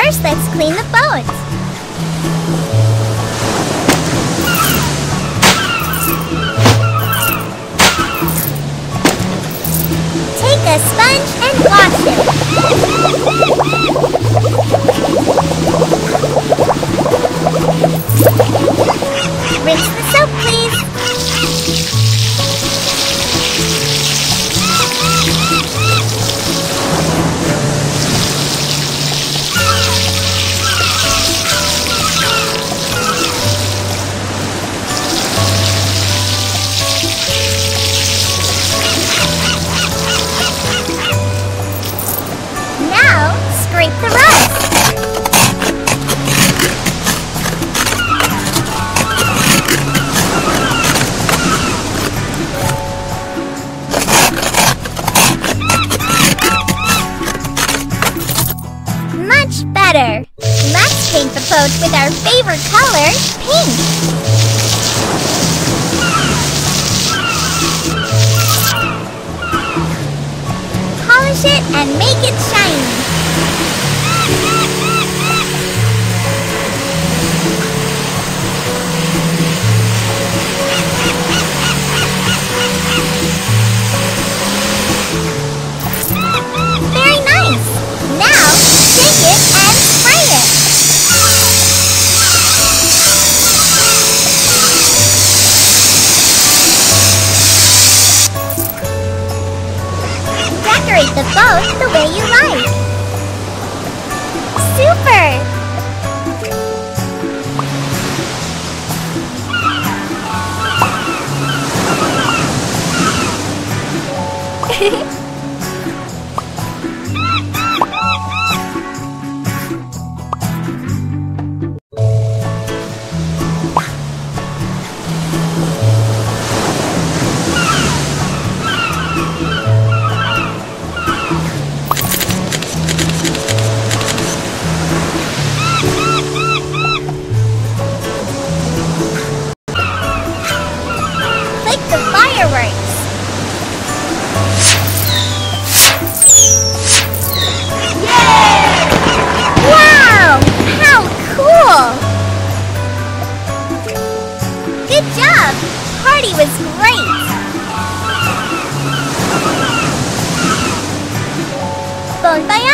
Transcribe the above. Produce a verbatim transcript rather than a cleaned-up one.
First, let's clean the boat. Take a sponge and wash it. Rinse the soap, please. Scrape the rust. Much better. Let's paint the boat with our favorite color, pink. Polish it and make it shiny. Very nice! Now, take it and spray it! Decorate the boat the way you like! Super! Good job! Party was great! Bon voyage!